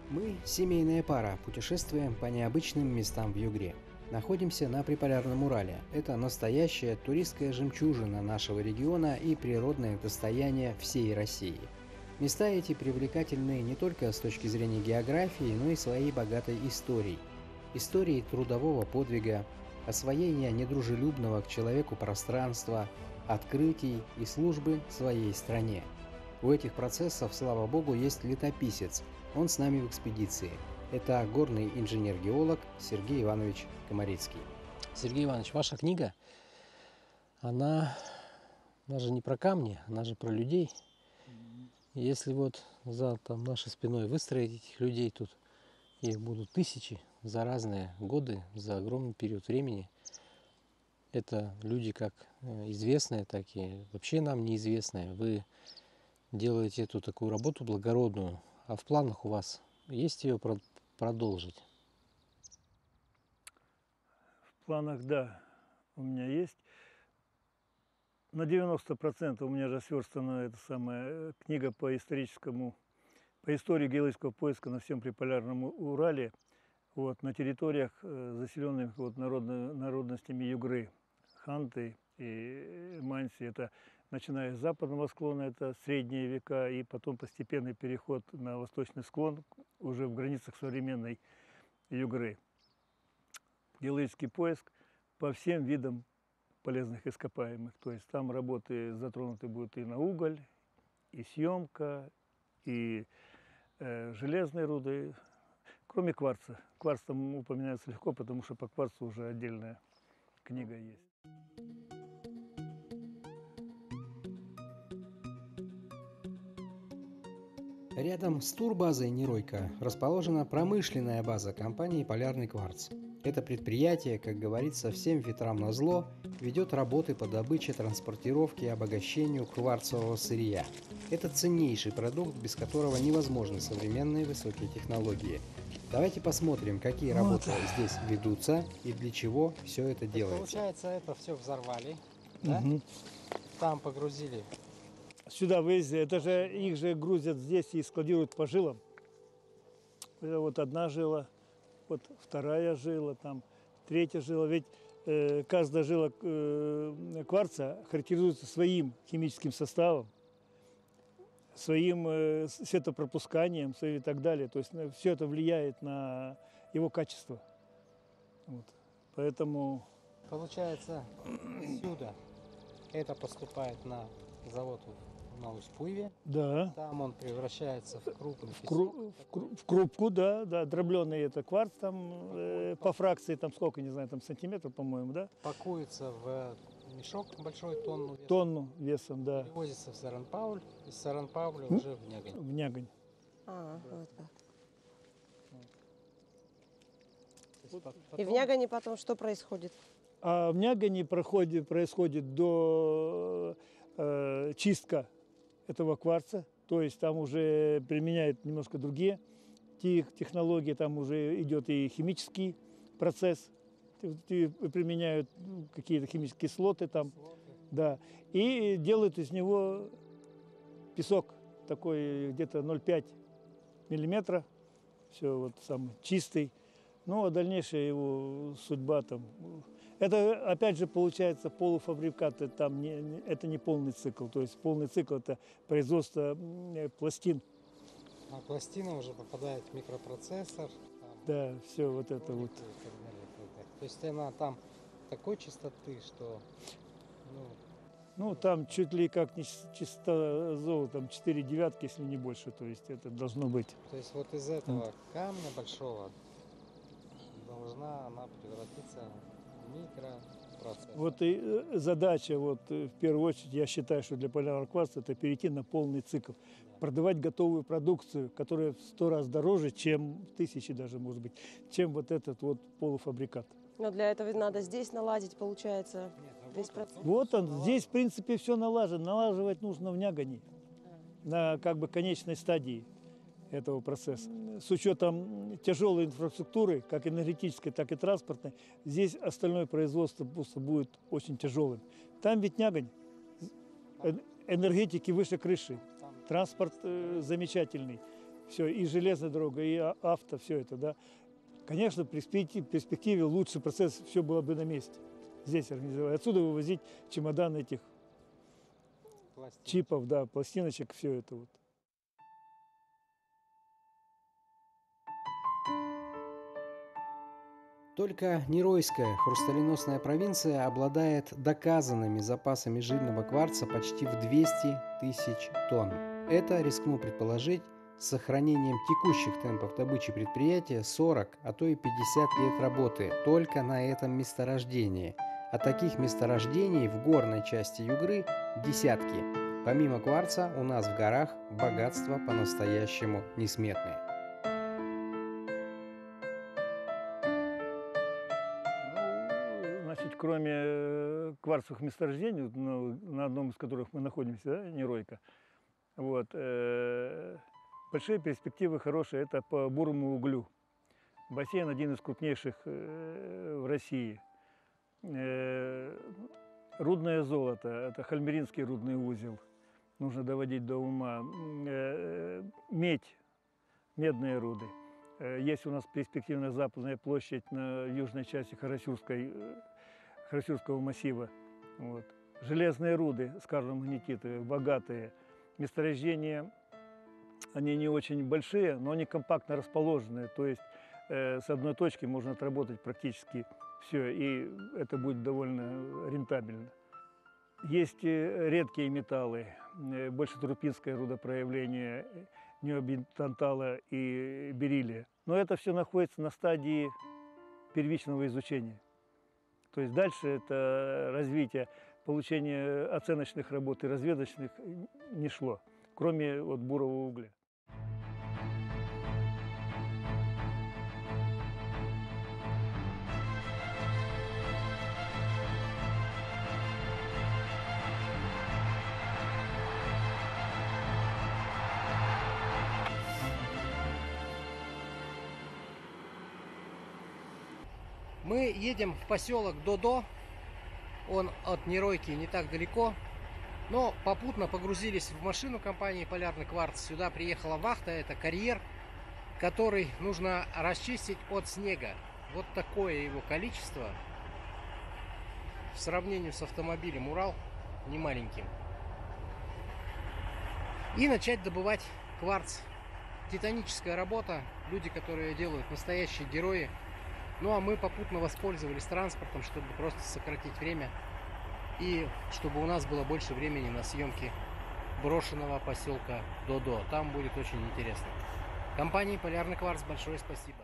Мы – семейная пара, путешествуем по необычным местам в Югре. Находимся на Приполярном Урале. Это настоящая туристская жемчужина нашего региона и природное достояние всей России. Места эти привлекательны не только с точки зрения географии, но и своей богатой историей. Историей трудового подвига, освоения недружелюбного к человеку пространства, открытий и службы своей стране. У этих процессов, слава богу, есть летописец. Он с нами в экспедиции. Это горный инженер-геолог Сергей Иванович Комарицкий. Сергей Иванович, ваша книга, она же не про камни, она же про людей. Если вот за нашей спиной выстроить этих людей тут, их будут тысячи за разные годы, за огромный период времени. Это люди как известные, так и вообще нам неизвестные. Вы делаете эту такую работу благородную, а в планах у вас есть ее продолжить? В планах, да, у меня есть. На 90% у меня же сверстана эта самая книга по истории геологического поиска на всем Приполярном Урале, вот, на территориях, заселенных вот, народностями Югры, Ханты и Манси. Это начиная с западного склона, это средние века, и потом постепенный переход на восточный склон, уже в границах современной Югры. Геологический поиск по всем видам полезных ископаемых. То есть там работы затронуты будут и на уголь, и съемка, и железные руды, кроме кварца. Кварц там упоминается легко, потому что по кварцу уже отдельная книга есть. Рядом с турбазой «Неройка» расположена промышленная база компании «Полярный кварц». Это предприятие, как говорится, всем ветрам назло, ведет работы по добыче, транспортировке и обогащению кварцевого сырья. Это ценнейший продукт, без которого невозможны современные высокие технологии. Давайте посмотрим, какие работы здесь ведутся и для чего все это делается. Получается, это все взорвали, да? Там погрузили. Сюда вывезли, это же их же грузят здесь и складируют по жилам. Это вот одна жила, вот вторая жила, там третья жила. Ведь каждая жила кварца характеризуется своим химическим составом, своим светопропусканием и так далее. То есть все это влияет на его качество. Вот. Поэтому... Получается, отсюда это поступает на завод на Усть-Пуйве. Да. Там он превращается в крупный песок. В крупку, да, дробленый это кварц там по фракции, там сколько, не знаю, там сантиметров, по-моему, да? Пакуется в мешок большой, тонну весом. Тонну весом, да. Перевозится в Саран-Пауль, из Саран-Пауля уже в Нягань. В Нягань. Вот как. Потом... И в Нягане потом что происходит? А в Нягане происходит до чистка этого кварца, то есть там уже применяют немножко другие технологии, там уже идет и химический процесс, применяют какие-то химические кислоты там, да, и делают из него песок такой где-то 0,5 миллиметра, все вот сам чистый. Ну, а дальнейшая его судьба там... Это, опять же, получается полуфабрикат, это не полный цикл. То есть полный цикл – это производство пластин. А пластина уже попадает в микропроцессор. Да, все вот это вот. То есть она там такой чистоты, что... Ну, там чуть ли как не чисто золотом, 4 девятки, если не больше. То есть это должно быть. То есть вот из этого камня большого должна она превратиться в микропроцессор. Вот и задача, вот, в первую очередь, я считаю, что для полярного кварца это перейти на полный цикл. Продавать готовую продукцию, которая в 100 раз дороже, чем, в 1000 даже, может быть, чем вот этот вот полуфабрикат. Но для этого надо здесь наладить, получается, весь процесс. Вот он, здесь, в принципе, все налажено. Налаживать нужно в Нягане, на как бы конечной стадии этого процесса. С учетом тяжелой инфраструктуры, как энергетической, так и транспортной, здесь остальное производство будет очень тяжелым. Там ведь Нягань, энергетики выше крыши, транспорт замечательный. все, и железная дорога, и авто, все это, да. Конечно, в перспективе лучший процесс, все было бы на месте. Здесь организовать. Отсюда вывозить чемодан этих чипов, да, пластиночек, все это вот. Только Неройская хрусталиносная провинция обладает доказанными запасами жильного кварца почти в 200 тысяч тонн. Это, рискну предположить, с сохранением текущих темпов добычи предприятия 40, а то и 50 лет работы только на этом месторождении. А таких месторождений в горной части Югры десятки. Помимо кварца у нас в горах богатства по-настоящему несметные. Значит, кроме кварцевых месторождений, на одном из которых мы находимся, да, Неройка, вот, большие перспективы хорошие, это по бурому углю. Бассейн один из крупнейших в России. Рудное золото, это Хальмеринский рудный узел, нужно доводить до ума. Медь, медные руды. Есть у нас перспективная западная площадь на южной части Харасюрского массива. Вот. Железные руды, скажем, магнетиты, богатые. Месторождения, они не очень большие, но они компактно расположены. То есть с одной точки можно отработать практически все, и это будет довольно рентабельно. Есть редкие металлы, большетрупинское рудопроявление, необитантала и бериллия. Но это все находится на стадии первичного изучения. То есть дальше это развитие, получение оценочных работ и разведочных не шло, кроме вот бурового угля. Мы едем в поселок Додо, он от Неройки не так далеко, но попутно погрузились в машину компании «Полярный кварц». Сюда приехала вахта, это карьер, который нужно расчистить от снега. Вот такое его количество в сравнении с автомобилем «Урал» не маленьким. И начать добывать кварц. Титаническая работа, люди, которые делают, настоящие герои. Ну а мы попутно воспользовались транспортом, чтобы просто сократить время и чтобы у нас было больше времени на съемки брошенного поселка Додо. Там будет очень интересно. Компании «Полярный кварц» большое спасибо.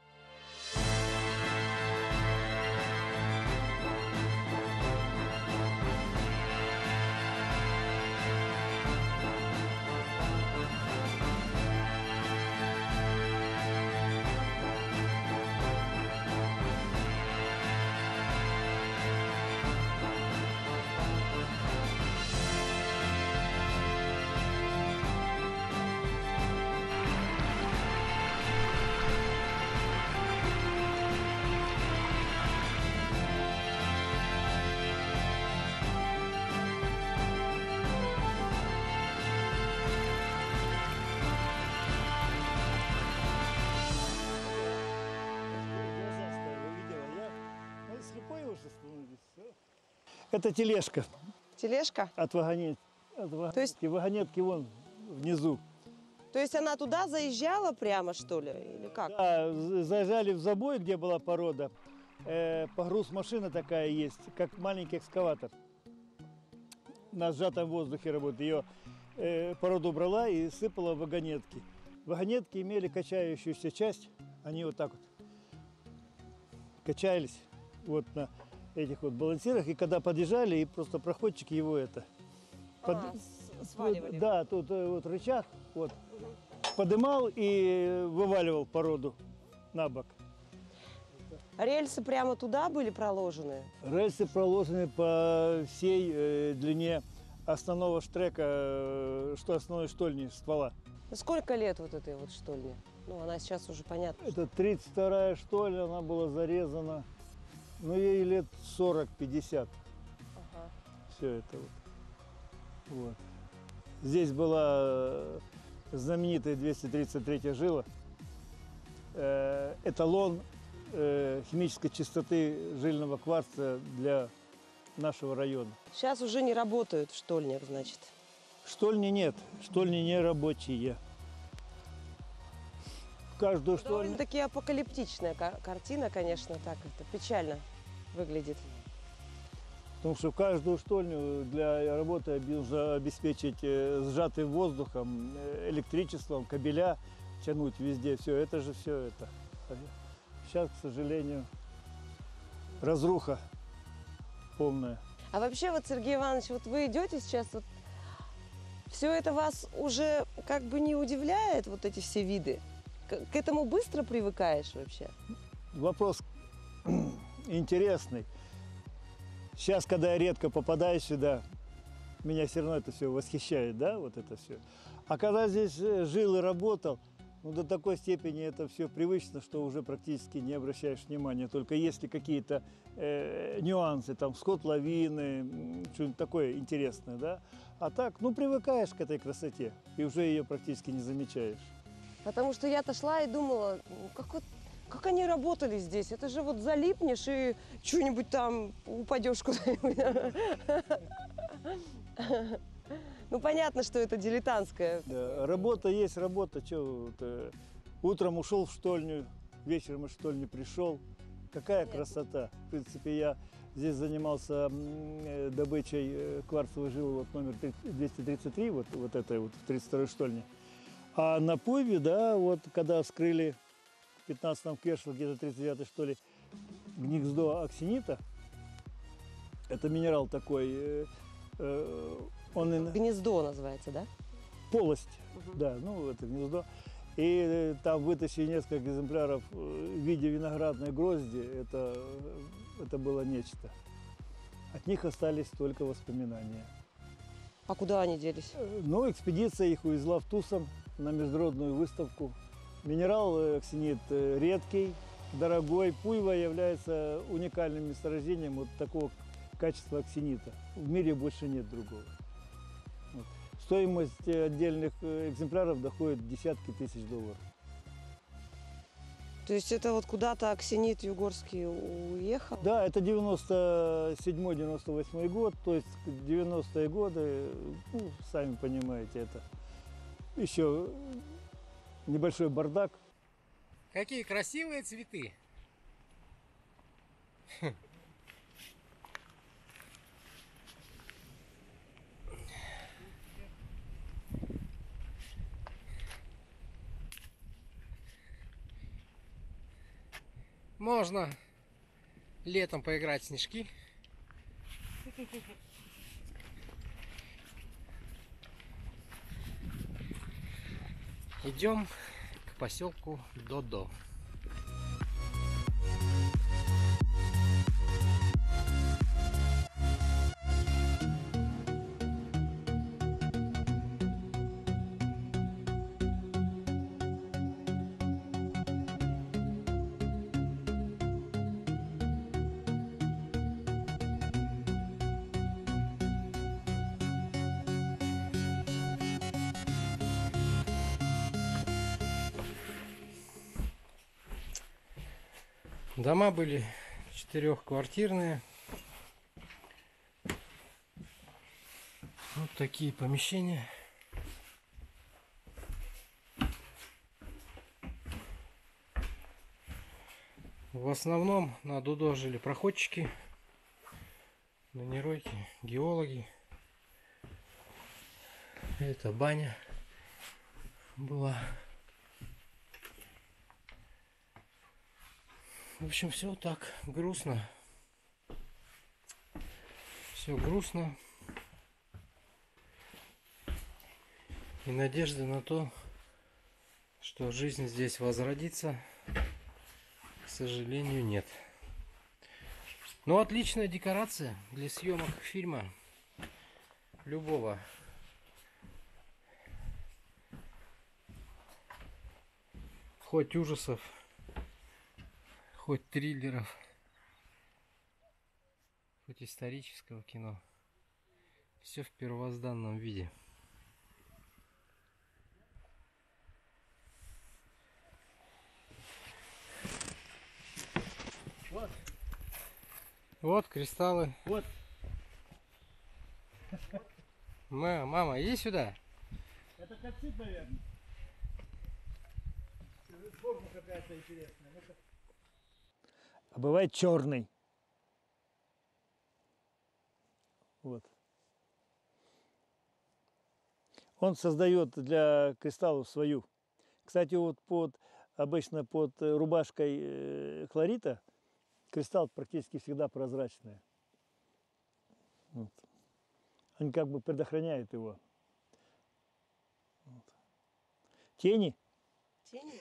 Это тележка. Тележка? От вагонетки. То есть... Вагонетки вон внизу. То есть она туда заезжала прямо, что ли? Или как? Да, заезжали в забой, где была порода. Погруз машина такая есть, как маленький экскаватор. На сжатом воздухе работает. Ее породу брала и сыпала в вагонетки. Вагонетки имели качающуюся часть. Они вот так вот качались вот на этих вот балансирах. И когда подъезжали, и просто проходчики его сваливали. Да, тут вот рычаг вот, подымал и вываливал породу на бок. Рельсы прямо туда были проложены? Рельсы проложены по всей длине основного штрека, основной штольни ствола. Сколько лет вот этой вот штольни? Ну, она сейчас уже понятно. Это 32-я штоль, она была зарезана, ну, ей лет 40-50. Ага. Все это вот. Здесь была знаменитая 233 жила, эталон химической чистоты жильного кварца для нашего района. Сейчас уже не работают в штольнях, значит. Штольни нет, штольни не рабочие. Каждую штольню... Довольно-таки апокалиптичная картина, конечно, так это печально выглядит. Потому что каждую штольню для работы нужно обеспечить сжатым воздухом, электричеством, кабеля тянуть везде. Все это же все это. Сейчас, к сожалению, разруха полная. А вообще, вот, Сергей Иванович, вот вы идете сейчас, вот, все это вас уже как бы не удивляет, вот эти все виды? К этому быстро привыкаешь вообще? Вопрос интересный. Сейчас, когда я редко попадаю сюда, меня все равно это все восхищает, да, вот это все. А когда здесь жил и работал, ну, до такой степени это все привычно, что уже практически не обращаешь внимания. Только если какие-то нюансы, там, сход лавины, что-нибудь такое интересное, да. А так, ну, привыкаешь к этой красоте и уже ее практически не замечаешь. Потому что я-то шла и думала, ну, как они работали здесь? Это же вот залипнешь и что-нибудь там упадешь куда-нибудь. Ну, понятно, что это дилетантская. Да, работа есть работа. Утром ушел в штольню, вечером из штольни пришел. Какая красота. В принципе, я здесь занимался добычей кварцевой жилы, вот номер 233, вот этой вот в 32-й штольне. А на Пуйве, да, вот когда вскрыли в 15-м Кешле, где-то 39-й, что ли, гнездо аксинита, это минерал такой, он... Гнездо называется, да? Полость, да, ну это гнездо. И там вытащили несколько экземпляров в виде виноградной грозди, это было нечто. От них остались только воспоминания. А куда они делись? Ну, экспедиция их увезла в Тусон на международную выставку. Минерал аксинит редкий, дорогой. Пуйва является уникальным месторождением вот такого качества аксинита. В мире больше нет другого. Вот. Стоимость отдельных экземпляров доходит в десятки тысяч $. То есть это вот куда-то аксинит югорский уехал? Да, это 97-98 год, то есть 90-е годы, ну, сами понимаете, это еще небольшой бардак. Какие красивые цветы. Можно летом поиграть в снежки. Идем к поселку Додо. Дома были четырехквартирные. Вот такие помещения. В основном на Додо жили проходчики, минеройки, геологи. Это баня была. В общем, все так грустно. Все грустно. И надежды на то, что жизнь здесь возродится, к сожалению, нет. Но отличная декорация для съемок фильма любого. Хоть ужасов, хоть триллеров, хоть исторического кино. Все в первозданном виде. Вот кристаллы. Вот. Мама, иди сюда. Это кальцит, наверное. Форма какая-то интересная. А бывает черный. Вот. Он создает для кристаллов свою. Кстати, вот обычно под рубашкой хлорита кристалл практически всегда прозрачный. Вот. Они как бы предохраняют его. Вот. Тени. Тени?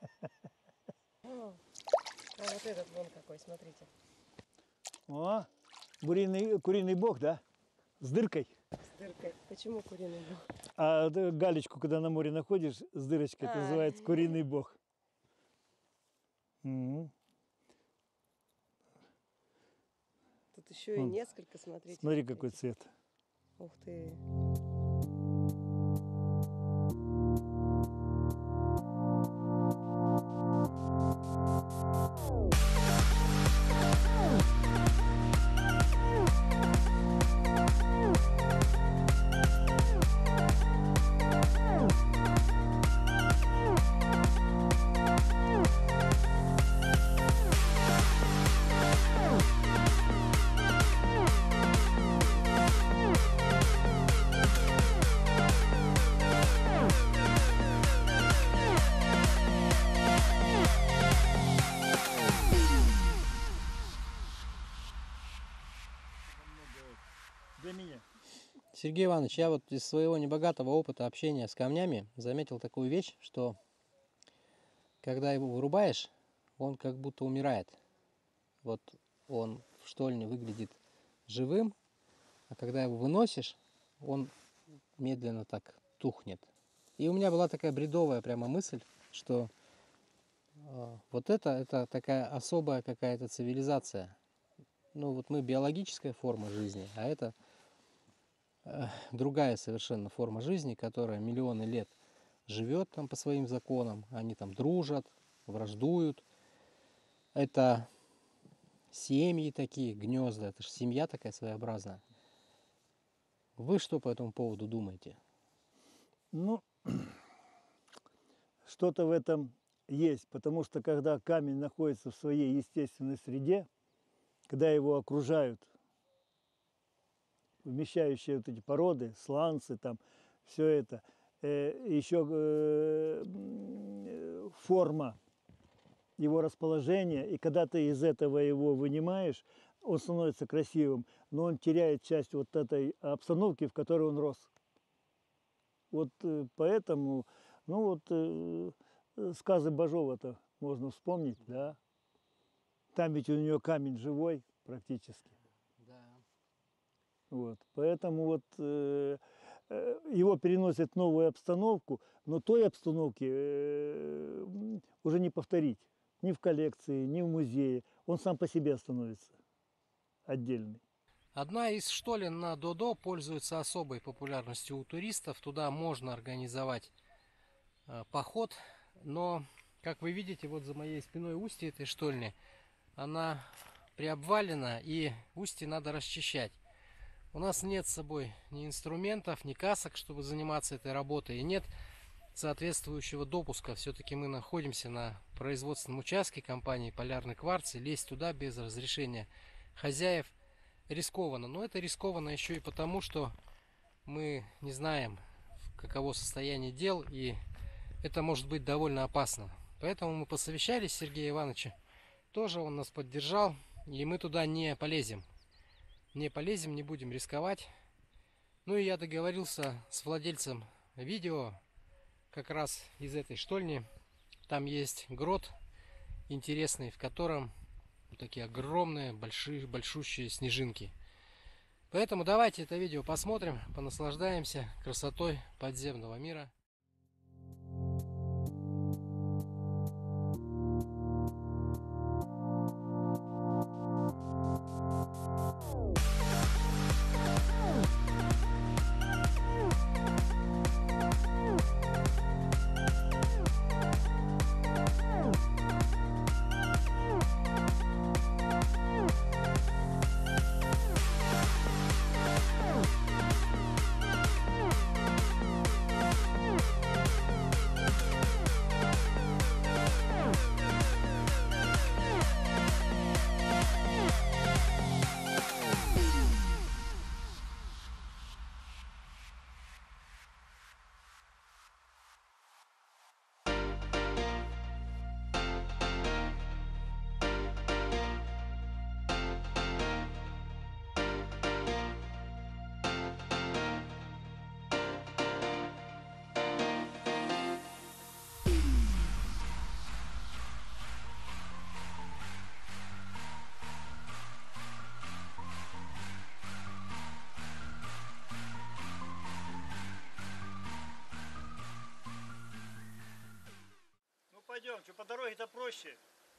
А вот этот вон какой, смотрите. О, куриный бог, да? С дыркой. С дыркой. Почему куриный бог? А галечку, когда на море находишь, с дырочкой, это называется куриный бог. Угу. Тут еще и несколько, смотрите. Смотри, какой цвет. Ух ты. Для меня. Сергей Иванович, я вот из своего небогатого опыта общения с камнями заметил такую вещь, что когда его вырубаешь, он как будто умирает. Вот он в штольне выглядит живым, а когда его выносишь, он медленно так тухнет. И у меня была такая бредовая прямо мысль, что вот это такая особая какая-то цивилизация. Ну вот мы биологическая форма жизни, а это другая совершенно форма жизни, которая миллионы лет живет там по своим законам. Они там дружат, враждуют. Это семьи такие, гнезда. Это же семья такая своеобразная. Вы что по этому поводу думаете? Ну, что-то в этом есть, потому что когда камень находится в своей естественной среде, когда его окружают вмещающие вот эти породы, сланцы, там, все это, еще форма его расположения, и когда ты из этого его вынимаешь, он становится красивым, но он теряет часть вот этой обстановки, в которой он рос. Вот поэтому, ну вот, сказы Бажова-то можно вспомнить, да? Там ведь у нее камень живой практически. Да. Вот, поэтому вот его переносят в новую обстановку, но той обстановки уже не повторить. Ни в коллекции, ни в музее. Он сам по себе становится отдельный. Одна из штолен на Додо пользуется особой популярностью у туристов. Туда можно организовать поход, но, как вы видите, вот за моей спиной устье этой штольни, она приобвалена, и устье надо расчищать. У нас нет с собой ни инструментов, ни касок, чтобы заниматься этой работой, и нет соответствующего допуска. Все-таки мы находимся на производственном участке компании «Полярный кварц», и лезть туда без разрешения хозяев рискованно. Но это рискованно еще и потому, что мы не знаем, каково состояние дел, и это может быть довольно опасно. Поэтому мы посовещались с Сергеем Ивановичем, тоже он нас поддержал, и мы туда не полезем. Не полезем, не будем рисковать. Ну и я договорился с владельцем видео, как раз из этой штольни. Там есть грот интересный, в котором вот такие огромные, большущие снежинки. Поэтому давайте это видео посмотрим, понаслаждаемся красотой подземного мира. дороге-то проще.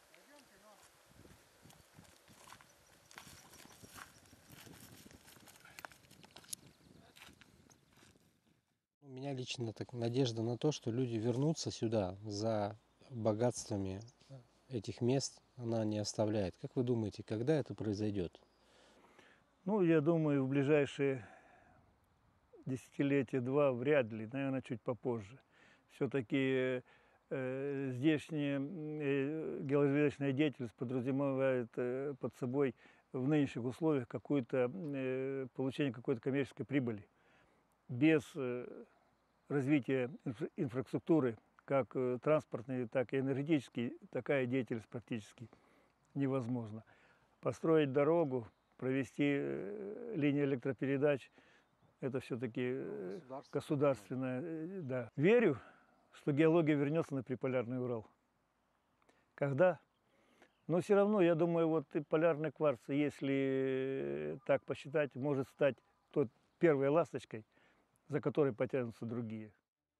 У меня лично так надежда на то, что люди вернутся сюда за богатствами этих мест, она не оставляет. Как вы думаете, когда это произойдет? Ну, я думаю, в ближайшие десятилетия-два вряд ли, наверное, чуть попозже. Все-таки здешняя геологоразведочная деятельность подразумевает под собой в нынешних условиях получение какой-то коммерческой прибыли. Без развития инфраструктуры, как транспортной, так и энергетической, такая деятельность практически невозможна. Построить дорогу, провести линии электропередач – это все-таки государственное. Да. Верю, что геология вернется на приполярный Урал. Когда? Но все равно, я думаю, вот полярный кварц, если так посчитать, может стать первой ласточкой, за которой потянутся другие.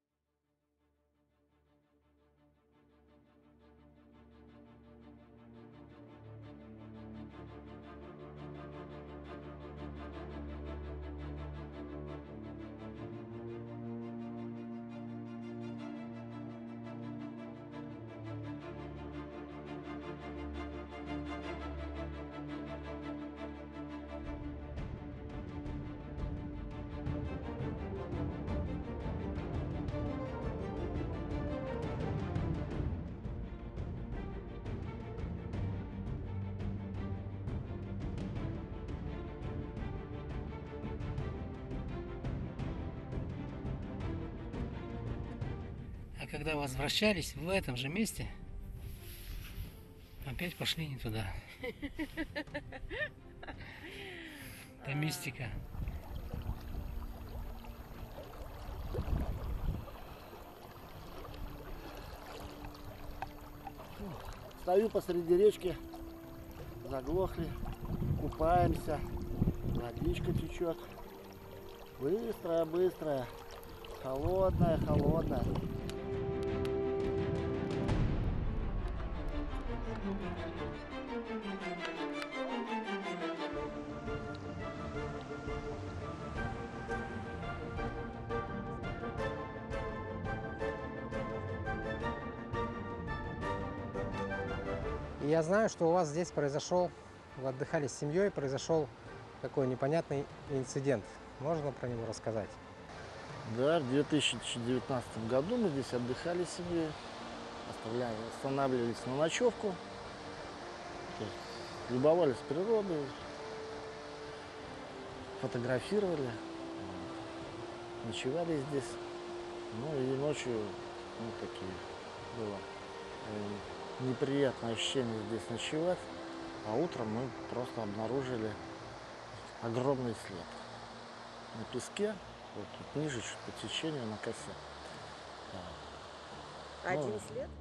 А когда возвращались в этом же месте, опять пошли не туда. Это мистика. Стою посреди речки, заглохли, купаемся, водичка течет. Быстрая, быстрая, холодная, холодная. И я знаю, что у вас здесь произошел, вы отдыхали с семьей, произошел такой непонятный инцидент. Можно про него рассказать? Да, в 2019 году мы здесь отдыхали с семьей, останавливались на ночевку, то есть любовались природой, фотографировали, ночевали здесь. Ну и ночью, ну, такие было неприятное ощущение здесь ночевать, а утром мы просто обнаружили огромный след на песке, вот тут ниже, чуть по течению, на косе. Один след?